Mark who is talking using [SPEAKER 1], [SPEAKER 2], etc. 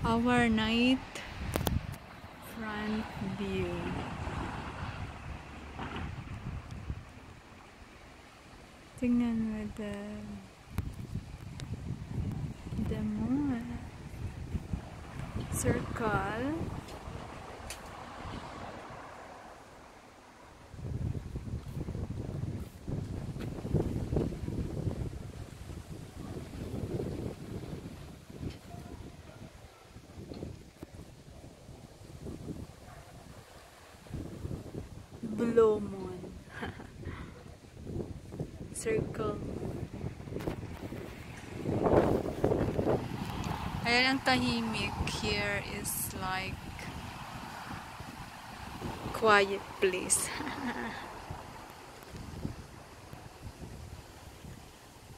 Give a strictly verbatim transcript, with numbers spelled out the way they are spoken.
[SPEAKER 1] Our night front view. Tingnan mo the the moon. Circle. Blue moon. Circle. Ayan ang tahimik. Here is like quiet place.